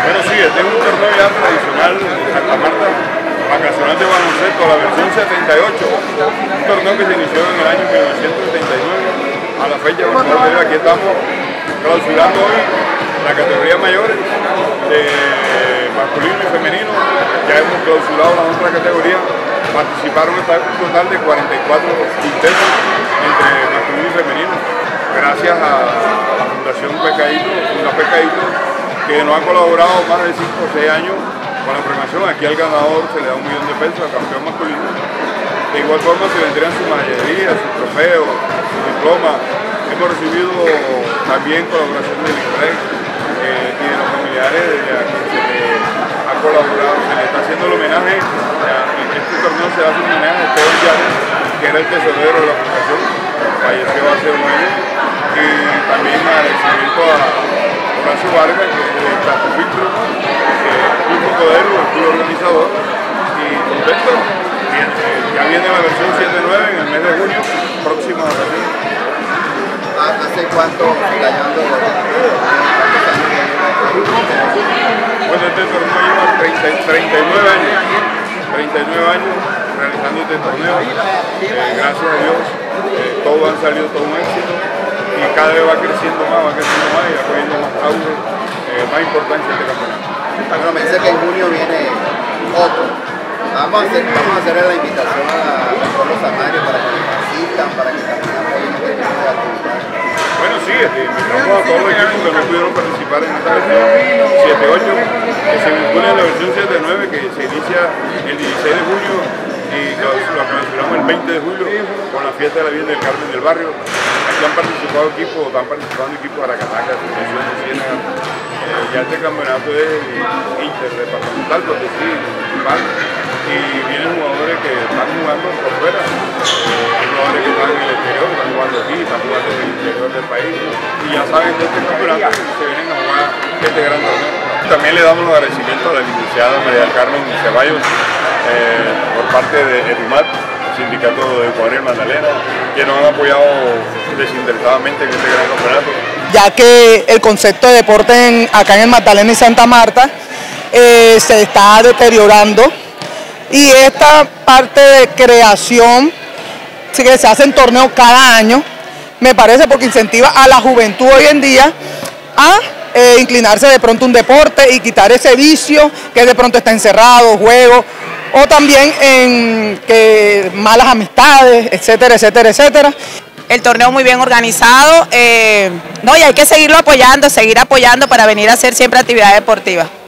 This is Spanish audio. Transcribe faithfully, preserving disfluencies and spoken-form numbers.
Bueno, sí, este es un torneo ya tradicional de Santa Marta, vacacional de baloncesto, la versión setenta y ocho, un torneo que se inició en el año mil novecientos setenta y nueve. A la fecha, bueno, aquí estamos clausurando hoy la categoría mayores de masculino y femenino. Ya hemos clausurado las otras categorías. Participaron esta vez un total de cuarenta y cuatro quintetos entre masculino y femenino. Gracias a la Fundación Pecadito, una Pecadito, que nos ha colaborado más de cinco o seis años con la premiación. Aquí al ganador se le da un millón de pesos al campeón masculino. De igual forma se vendrían sus medallerías, sus trofeos, sus diplomas. Hemos recibido también colaboración del I C R E C eh, y de los familiares de a quien se le ha colaborado. Se le está haciendo el homenaje, en este torneo se hace un homenaje a Pedro Llanes, que era el tesorero de la fundación, falleció hace un año, y también agradecimiento a Horacio Vargas, que es de Tatufiltro, el Club Cocodero, el club organizador, y contento. Bien, eh, ya viene la versión siete nueve en el mes de junio, próxima a la ¿Hace cuánto ganando? Bueno, este torneo lleva treinta y nueve años, treinta y nueve años realizando este torneo. Eh, gracias a Dios, eh, todos han salido todo un éxito y cada vez va creciendo más, va creciendo más y va cogiendo más auge, eh, más importancia este campeonato. Bueno, me dice que en junio viene otro. Vamos a hacer, vamos a hacerle la invitación a todos los amarios para que asistan, para que también apoyen este tipo de actividades. Bueno, sí, este, invitamos a todos los equipos que no pudieron participar en esta versión siete ocho, que se vinculen a la versión siete nueve, que se inicia el dieciséis de junio y lo, lo clausuramos el veinte de julio con la fiesta de la Virgen del Carmen del barrio. Aquí han participado equipos, están participando equipos de Aracataca, Asociación de Ciénaga. Eh, ya este campeonato es interdepartamental, porque sí, municipal, y vienen jugadores que están jugando por fuera, hay jugadores que están en el exterior, están jugando aquí, están jugando en el interior del país, y ya saben de este campeonato que se vienen a jugar este gran torneo. También le damos los agradecimientos a la licenciada María del Carmen Ceballos, eh, por parte de EDUMAT, el sindicato de Ecuador y Magdalena, que nos han apoyado desinteresadamente en este gran campeonato. Ya que el concepto de deporte en, acá en el Magdalena y Santa Marta eh, se está deteriorando, y esta parte de creación que se hace en torneos cada año, me parece, porque incentiva a la juventud hoy en día a eh, inclinarse de pronto a un deporte y quitar ese vicio que de pronto está encerrado, juego, o también en que malas amistades, etcétera, etcétera, etcétera. El torneo muy bien organizado, eh, no, y hay que seguirlo apoyando, seguir apoyando para venir a hacer siempre actividades deportivas.